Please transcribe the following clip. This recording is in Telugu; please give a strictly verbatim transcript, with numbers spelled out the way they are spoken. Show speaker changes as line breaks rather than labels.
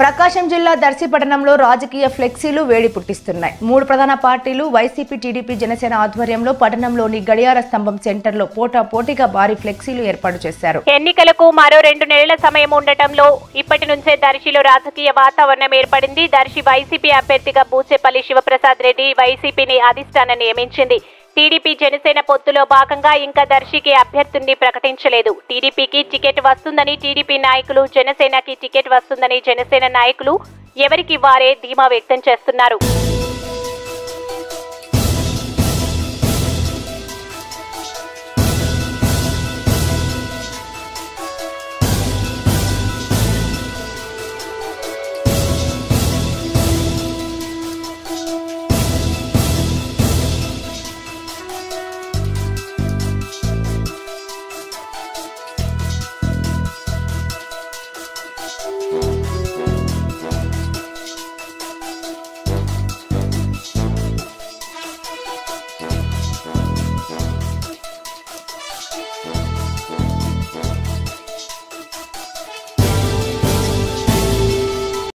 ప్రకాశం జిల్లా దర్శి పట్టణంలో రాజకీయ ఫ్లెక్సీలు వేడి పుట్టిస్తున్నాయి. మూడు ప్రధాన పార్టీలు వైసీపీ, టీడీపీ, జనసేన ఆధ్వర్యంలో పట్టణంలోని గడియార స్తంభం సెంటర్లో పోటా పోటీగా భారీ ఫ్లెక్సీలు ఏర్పాటు చేశారు.
ఎన్నికలకు మరో రెండు నెలల సమయం ఉండటంలో ఇప్పటి నుంచే దర్శిలో రాజకీయ వాతావరణం ఏర్పడింది. దర్శి వైసీపీ అభ్యర్థిగా బూచేపల్లి శివప్రసాద్ రెడ్డి వైసీపీని అధిష్టానం నియమించింది. టీడీపీ, జనసేన పొత్తులో భాగంగా ఇంకా దర్శికి అభ్యర్థుల్ని ప్రకటించలేదు. టీడీపీకి టికెట్ వస్తుందని టీడీపీ నాయకులు, జనసేనకి టికెట్ వస్తుందని జనసేన నాయకులు ఎవరికి వారే ధీమా వ్యక్తం చేస్తున్నారు.